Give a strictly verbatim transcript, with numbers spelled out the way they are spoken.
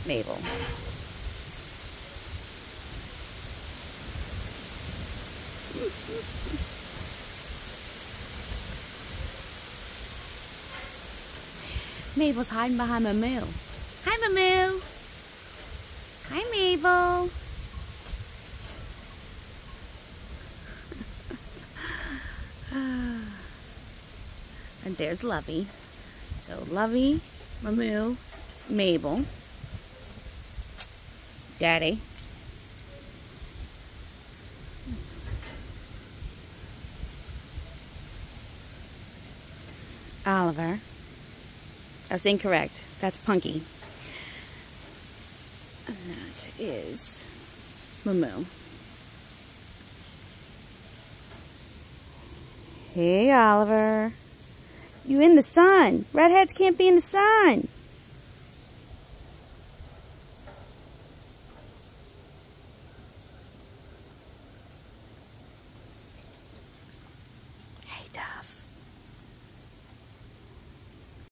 Mabel. Mabel's hiding behind Mamu. Hi, Mamu. Hi, Mabel. And there's Lovey. So Lovey, Mamu, Mabel, Daddy, Oliver. I was incorrect. That's Punky. And that is Mamu. Hey, Oliver. You in the sun. Redheads can't be in the sun.